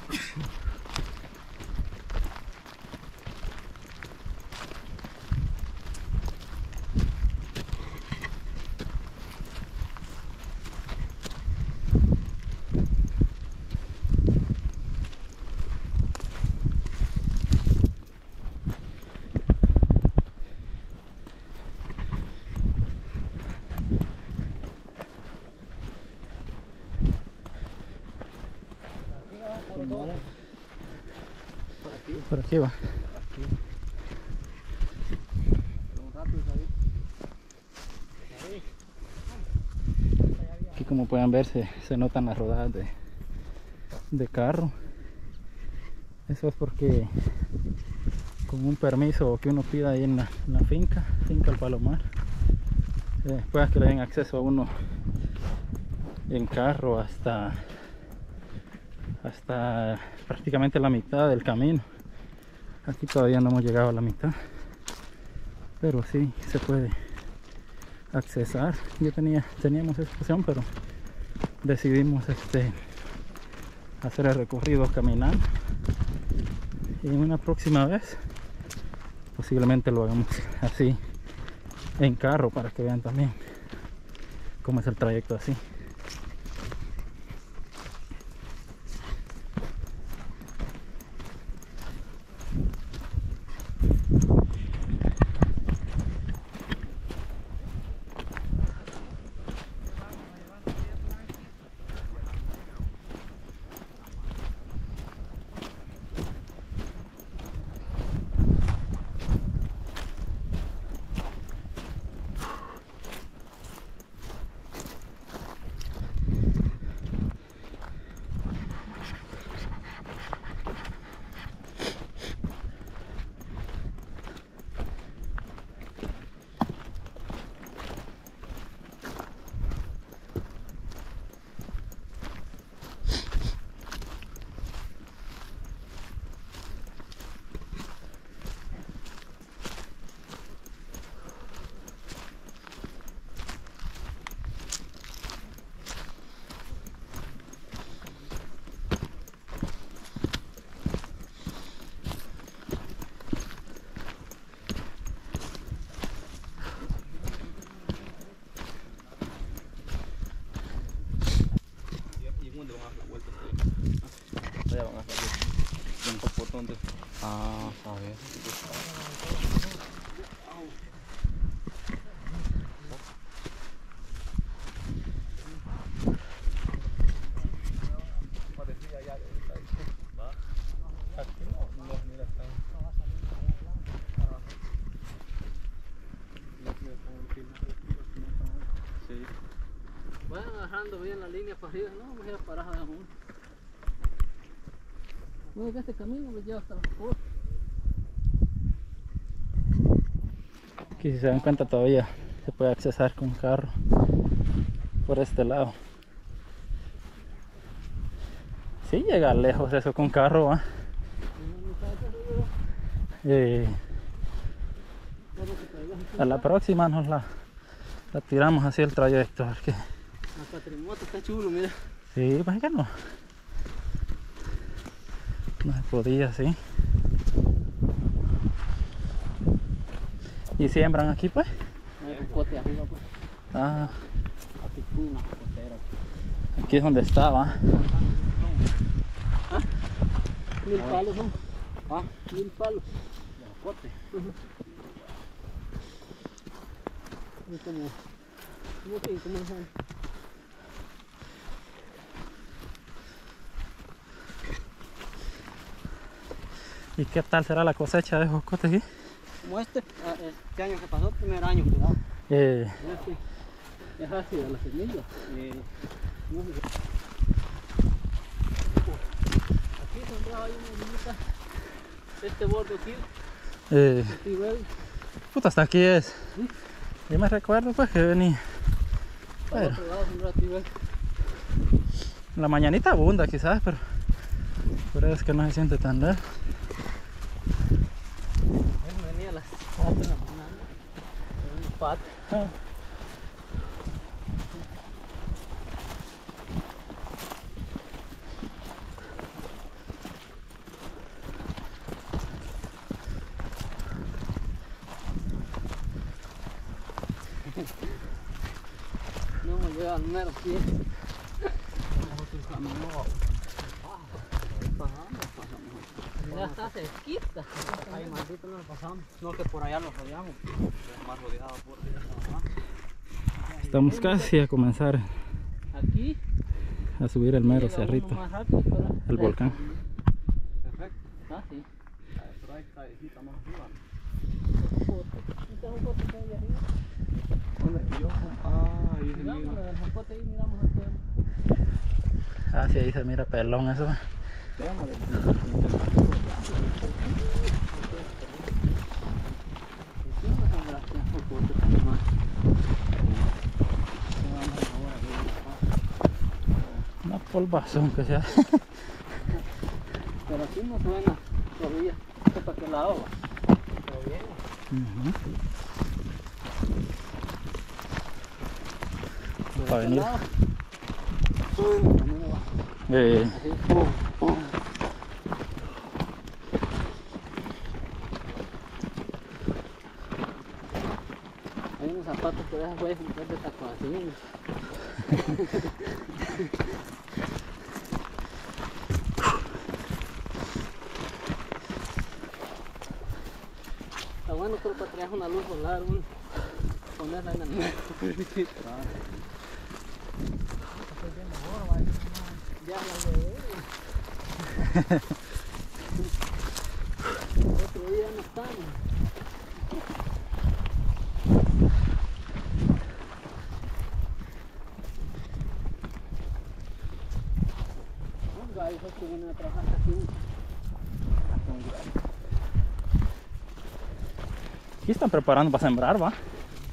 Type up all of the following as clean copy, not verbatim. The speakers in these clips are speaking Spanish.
Por aquí va. Aquí como pueden ver se notan las rodadas de carro. Eso es porque con un permiso que uno pida ahí en la finca El Palomar, después que le den acceso a uno en carro hasta prácticamente la mitad del camino. Aquí todavía no hemos llegado a la mitad, pero sí se puede accesar. Teníamos esa opción, pero decidimos hacer el recorrido caminando, y en una próxima vez posiblemente lo hagamos así en carro para que vean también cómo es el trayecto así. Ah, a ver. Vayan agarrando bien la línea para arriba, no vamos a ir a parar de uno. Bueno, que este camino lo lleva hasta la foto. Aquí si se dan cuenta todavía se puede accesar con carro por este lado. Sí llega lejos eso con carro, ¿va? A la próxima nos la tiramos así el trayecto. Porque... la cuatrimoto está chulo, mira. Sí, pues que no. No se podía así. ¿Y siembran aquí pues? Un pote arriba pues. Ah. Aquí es donde estaba. ¿Ah? 1000 palos son. ¿Ah? 1000 palos. De pote. ¿Cómo se llama? ¿Y qué tal será la cosecha de jocote aquí? Como este año que pasó, primer año, cuidado. Es ácida la semilla. No sé. Aquí sembraba hay una semillita, este borde aquí. Puta, hasta aquí es. ¿Sí? Yo me recuerdo pues que venía. Pero, la mañanita abunda quizás, pero es que no se siente tan lejos. Venía a las 4 de la mañana en un patio. Llega al mero pie. Nosotros caminamos. Ya está cerquita. Ahí maldito no lo pasamos. No, que por allá lo rodeamos. Más rodeado por allá. Estamos casi a comenzar Aquí. a subir el mero cerrito, el volcán. Perfecto. Ah, sí. Pero ahí está viejita más arriba. Ah, sí, ahí se mira pelón eso. Una polvazón que sea. Pero aquí no suena todavía. ¿Esto para qué lado va? Pero bien. Para venir. Hay unos zapatos que dejan güey de tacuacines. Está bueno, creo que traes una luz solar, ponerla en el medio. Ya la de otro día no estamos. Un gallo que viene a trabajar aquí. Aquí están preparando para sembrar, ¿va?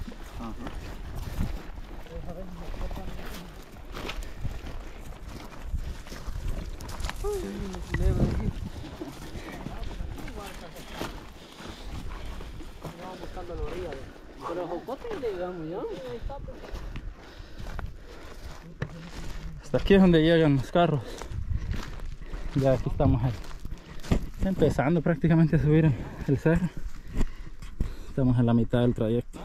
Vamos buscando la orilla. Pero el jocote le llegamos ya. Hasta aquí es donde llegan los carros. Ya aquí estamos empezando prácticamente a subir el cerro. Estamos en la mitad del trayecto.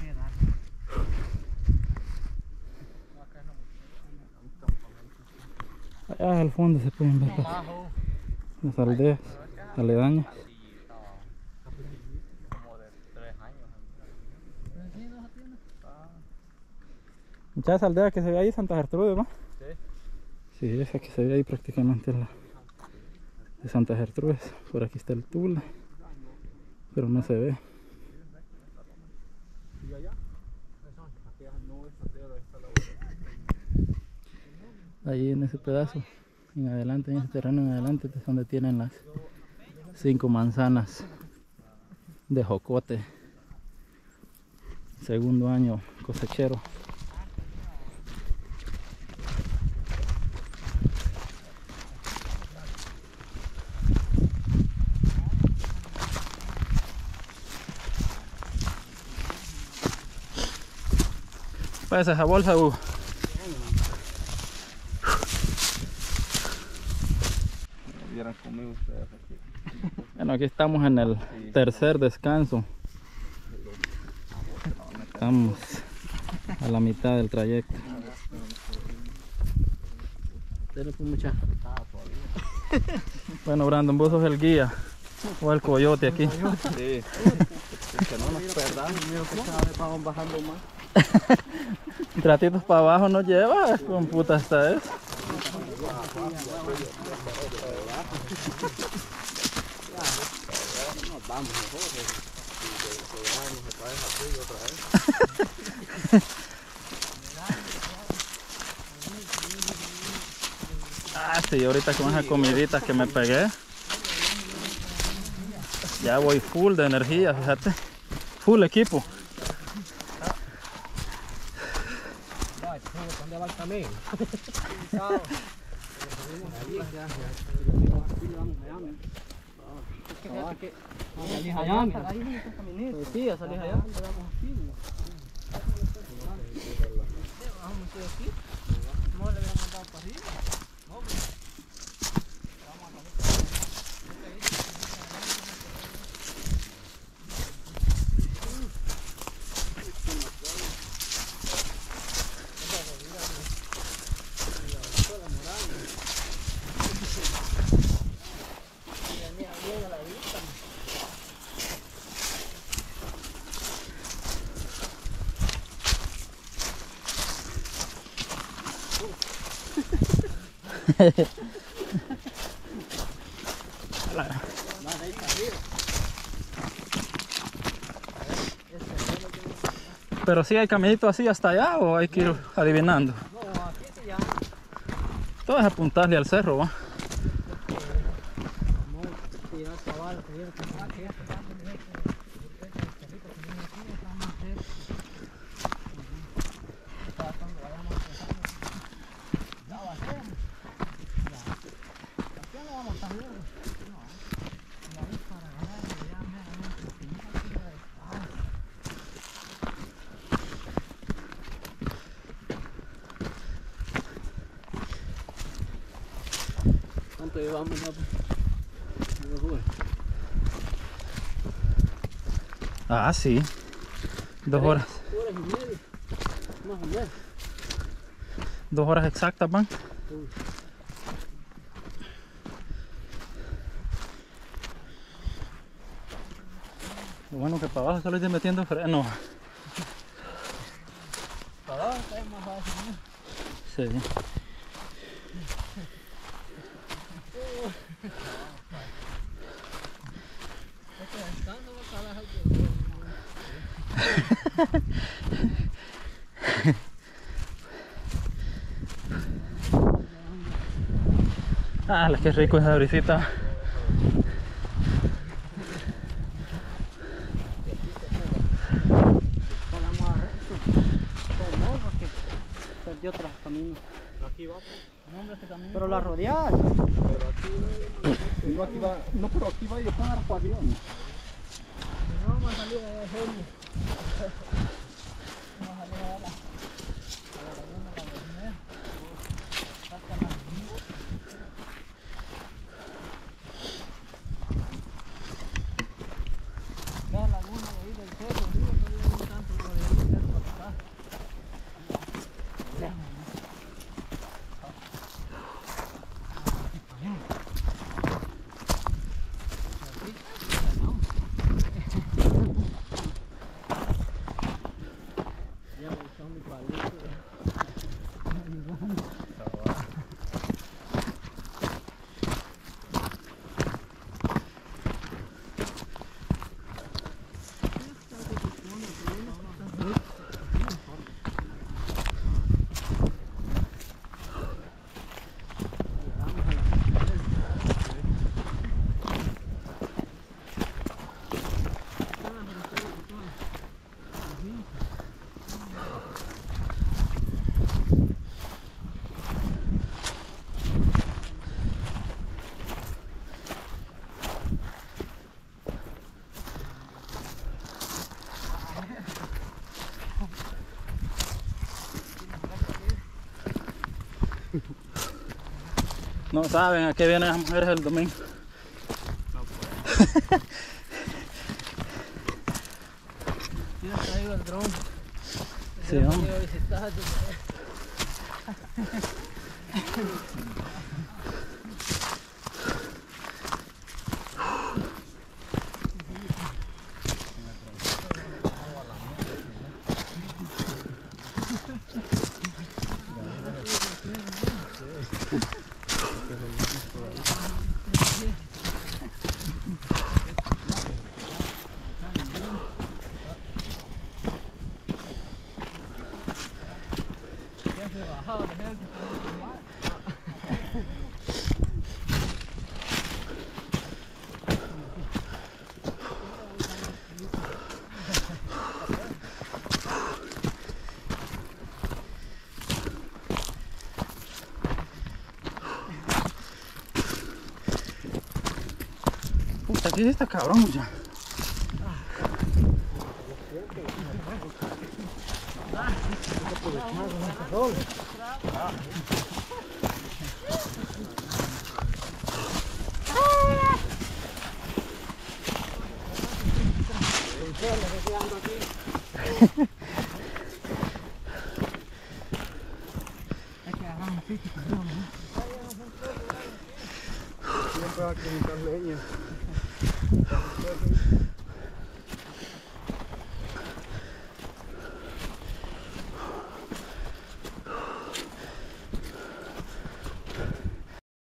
Allá al fondo se pueden ver las aldeas aledañas. Muchas aldeas que se ve ahí, Santa Gertrude, ¿no? Sí, esa que se ve ahí prácticamente es la de Santa Gertrude. Por aquí está el Tula, pero no se ve. Ahí en ese pedazo, en adelante, en ese terreno en adelante, es donde tienen las 5 manzanas de jocote. Segundo año cosechero. Pasa esa bolsa, Hugo. Bueno, aquí estamos en el tercer descanso. Estamos a la mitad del trayecto. Bueno, Brandon, vos sos el guía o el coyote aquí. Sí, que no nos perdamos, mira que cada vez vamos bajando más. Tratitos para abajo nos lleva, con puta hasta eso. Nos vamos mejor. Ah, sí, ahorita con esas comiditas que me pegué, ya voy full de energía, fíjate. Full equipo. ¿Dónde va el camino? Sí, a salir allá. No le habían mandado para arriba. Pero si hay caminito así hasta allá o hay que ir adivinando. No, aquí sí ya. Todo es apuntarle al cerro, ¿va? Sí, ya cabal, te digo que aquí ya está dando el cerrito que viene aquí, está más cerca. Está cuando vayamos empezando. Ya va a ser. Ya. Aquí no vamos tan lejos. No. Y ahí para ganar ya meramente. Si no hay que ir a... ¿Cuánto llevamos ya? Ah, sí. 2 horas. 2 horas y media. Más o menos. 2 horas exactas van. Lo bueno que para abajo solo estoy metiendo freno. Para abajo está más fácil, ¿no? Sí. Ah, qué rico esa brisita. Vamos a recto. Pero no, porque perdió otro camino. Aquí va. No, hombre, este camino. Pero la rodeada. Pero aquí no, aquí va, no, pero aquí va a llegar para Dios. No vamos a salir de genio. Vamos a salir a la laguna de la Bermeja. Hasta la laguna. La laguna de ahí del cerro, digo, que viene tanto por ahí del cerro para acá. Ya me gustó mi palito. No saben a qué vienen las mujeres el domingo. ¿Quién ha traído el dron? Sí, Yo hombre. voy a visitar. Ya se bajaba de gente. Puta, aquí sí está cabrón ya. Hay que agarrar un pico, ¿no? Siempre va a quemar leña.